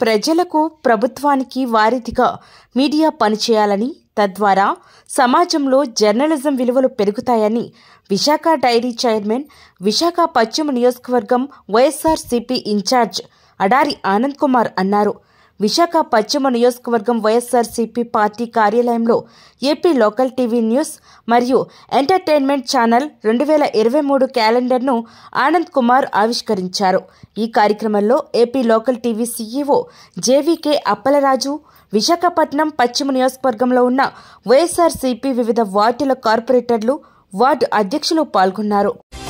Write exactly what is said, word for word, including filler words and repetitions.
ప్రజలకు ప్రభుత్వానికి వారధిగా మీడియా పనిచేయాలని, తద్వారా సమాజంలో జర్నలిజం విలువలు పెరుగుతాయని విశాఖ డైరీ చైర్మన్, విశాఖ పశ్చిమ నియోజకవర్గం వైఎస్ఆర్సీపీ ఇన్ఛార్జ్ అడారి ఆనంద్ కుమార్ అన్నారు. విశాఖ పశ్చిమ నియోజకవర్గం వైఎస్ఆర్సీపీ పార్టీ కార్యాలయంలో ఏపీ లోకల్ టీవీ న్యూస్ మరియు ఎంటర్టైన్మెంట్ ఛానల్ రెండు వేల ఇరవై మూడు క్యాలెండర్ను ఆనంద్ కుమార్ ఆవిష్కరించారు. ఈ కార్యక్రమంలో AP local TV CEO JVK Appalaraju, Visakhapatnam పశ్చిమ నియోజకవర్గంలో ఉన్న వైఎస్ఆర్సీపీ వివిధ వార్డుల కార్పొరేటర్లు, వార్డు అధ్యక్షులు పాల్గొన్నారు.